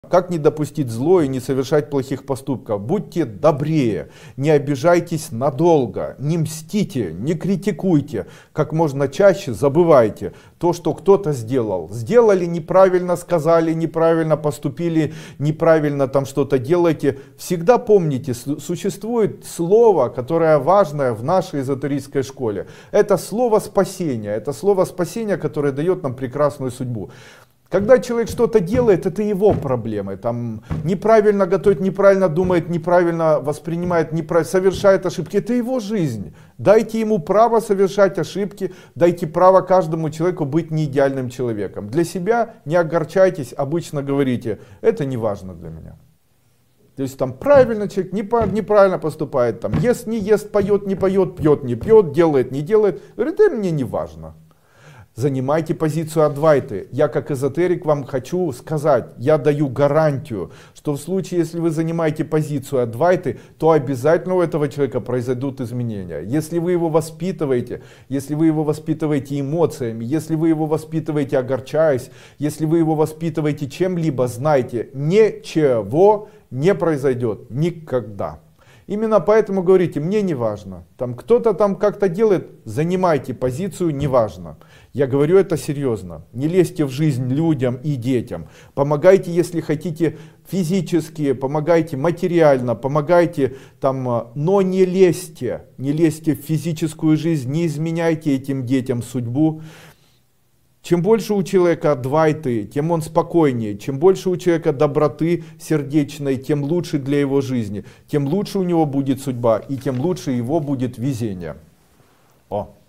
Как не допустить зло и не совершать плохих поступков? Будьте добрее, не обижайтесь надолго, не мстите, не критикуйте. Как можно чаще забывайте то, что кто-то сделал. Сделали неправильно, сказали неправильно, поступили неправильно, там что-то делаете. Всегда помните, существует слово, которое важное в нашей эзотерической школе. Это слово спасения. Это слово спасения, которое дает нам прекрасную судьбу. Когда человек что-то делает, это его проблемы. Там неправильно готовит, неправильно думает, неправильно воспринимает, совершает ошибки. Это его жизнь. Дайте ему право совершать ошибки, дайте право каждому человеку быть неидеальным человеком. Для себя не огорчайтесь, обычно говорите, это не важно для меня. То есть там правильно человек неправильно поступает, там ест, не ест, поет, не поет, пьет, не пьет, делает, не делает. Говорит, это мне не важно. Занимайте позицию Адвайты. Я как эзотерик вам хочу сказать, я даю гарантию, что в случае, если вы занимаете позицию Адвайты, то обязательно у этого человека произойдут изменения. Если вы его воспитываете эмоциями, если вы его воспитываете огорчаясь, если вы его воспитываете чем-либо, знайте, ничего не произойдет никогда. Именно поэтому говорите, мне не важно. Там кто-то там как-то делает, занимайте позицию, не важно. Я говорю это серьезно. Не лезьте в жизнь людям и детям. Помогайте, если хотите, физически, помогайте материально, помогайте там, но не лезьте в физическую жизнь, не изменяйте этим детям судьбу. Чем больше у человека адвайты, тем он спокойнее. Чем больше у человека доброты сердечной, тем лучше для его жизни. Тем лучше у него будет судьба и тем лучше его будет везение. О.